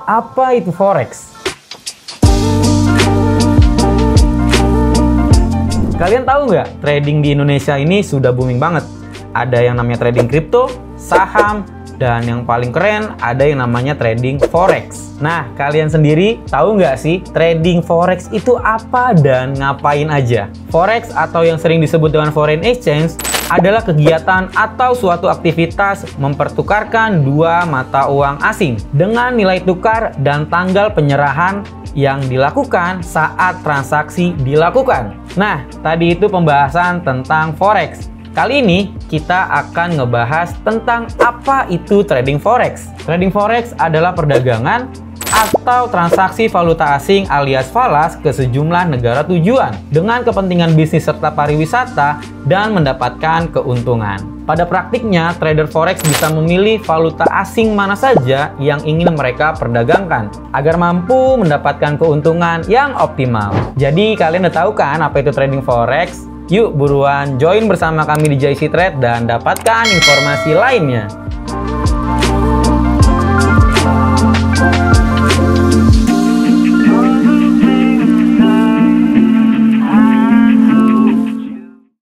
Apa itu Forex? Kalian tahu nggak, trading di Indonesia ini sudah booming banget. Ada yang namanya trading kripto, saham, dan yang paling keren ada yang namanya trading Forex. Nah, kalian sendiri tahu nggak sih trading Forex itu apa dan ngapain aja? Forex atau yang sering disebut dengan foreign exchange adalah kegiatan atau suatu aktivitas mempertukarkan dua mata uang asing dengan nilai tukar dan tanggal penyerahan yang dilakukan saat transaksi dilakukan. Nah, tadi itu pembahasan tentang Forex. Kali ini kita akan ngebahas tentang apa itu trading Forex. Trading Forex adalah perdagangan atau transaksi valuta asing alias falas ke sejumlah negara tujuan dengan kepentingan bisnis serta pariwisata dan mendapatkan keuntungan. Pada praktiknya, trader Forex bisa memilih valuta asing mana saja yang ingin mereka perdagangkan agar mampu mendapatkan keuntungan yang optimal. Jadi kalian udah tahu kan apa itu trading Forex? Yuk buruan join bersama kami di JC Trade dan dapatkan informasi lainnya.